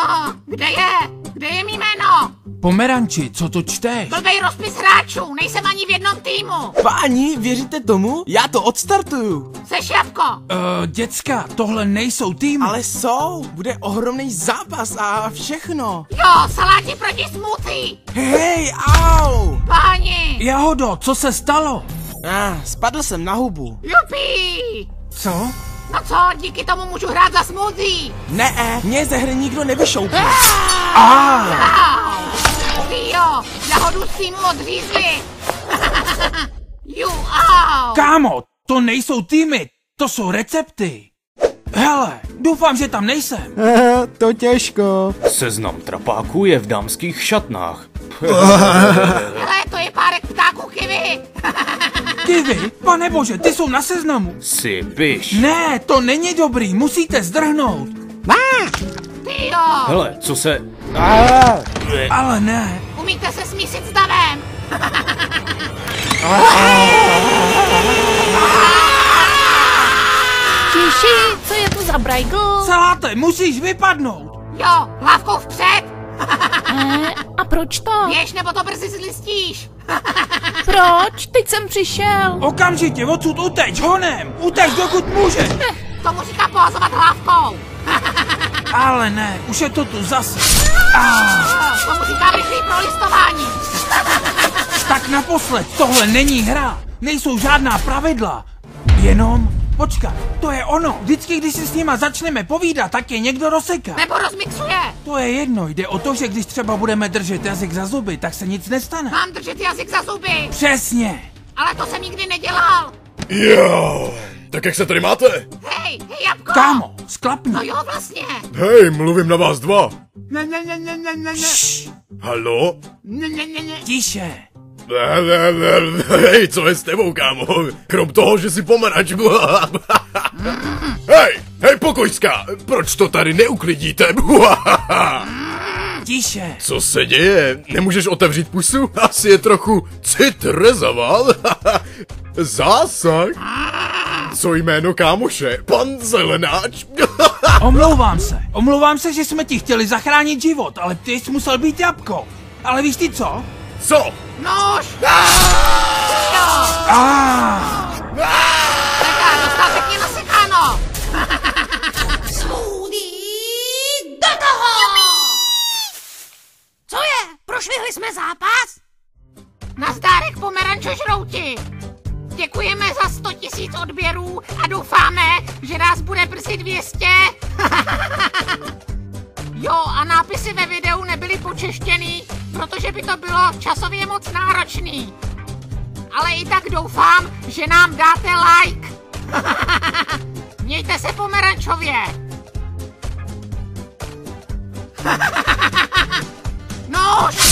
Kde je? Kde je mý jméno? Pomeranči, co to čteš? Blbej rozpis hráčů, nejsem ani v jednom týmu. Páni, věříte tomu? Já to odstartuju. Seš Jabko. Děcka, tohle nejsou týmy. Ale jsou, bude ohromný zápas a všechno. Jo, saláti proti smoothie. Hej, au! Páni. Jahodo, co se stalo? Spadl jsem na hubu. Jupi. Co? No co, díky tomu můžu hrát za smoothie. Ne, mě ze hry nikdo nevyšoupil. Jo, Jahodu z týmu odřízli. Au. Kámo, to nejsou týmy, to jsou recepty. Hele, doufám, že tam nejsem. To těžko. Seznam trapáků je v dámských šatnách. Hele, to je párek ptáků Kiwi. Kiwi, panebože, ty jsou na seznamu. Si piš. Ne, to není dobrý, musíte zdrhnout. Tyjo. Hele, co se... Ale ne. Umíte se smísit s davem. Tiši, co je to za brajgl? Saláte, musíš vypadnout. Jo, hlavkou vpřed. A proč to? Běž, nebo to brzy zlistíš. Proč? Teď jsem přišel. Okamžitě odsud uteč, honem. Uteč, dokud můžeš. Tomu říká pohazovat hlavkou. Ale ne, už je to tu zase. Tomu říká rychlý prolistování. Tak naposled, tohle není hra. Nejsou žádná pravidla. Jenom, počkat, to je ono. Vždycky, když si s nima začneme povídat, tak je někdo rozseká. Nebo rozmixuje. To je jedno, jde o to, že když třeba budeme držet jazyk za zuby, tak se nic nestane. Mám držet jazyk za zuby. Přesně. Ale to jsem nikdy nedělal. Jo, tak jak se tady máte? Hej, Jabko. Kámo, sklapni. No jo, vlastně. Hej, mluvím na vás dva. Ne. Halo? Ne. Tiše. Hej, co je s tebou, kámo? Krom toho, že jsi pomeranč. Hej, pokojská, proč to tady neuklidíte? Tiše. Co se děje? Nemůžeš otevřít pusu? Asi je trochu citrezoval. Zásah? Co jméno kámoše? Pan Zelenáč? Omlouvám se, že jsme ti chtěli zachránit život, ale ty jsi musel být Jabko. Ale víš ty co? Co? Nož. Taká, dostal pěkně nasekáno. Smoothie do toho. Co je? Prošvihli jsme zápas? Nazdárek pomerančožrouti. Děkujeme za 100 000 odběrů a doufáme, že nás bude brzy 200. Jo, a nápisy ve videu nebyly počeštěný, protože by to bylo časově moc náročný. Ale i tak doufám, že nám dáte like. Mějte se pomerančově. Nož!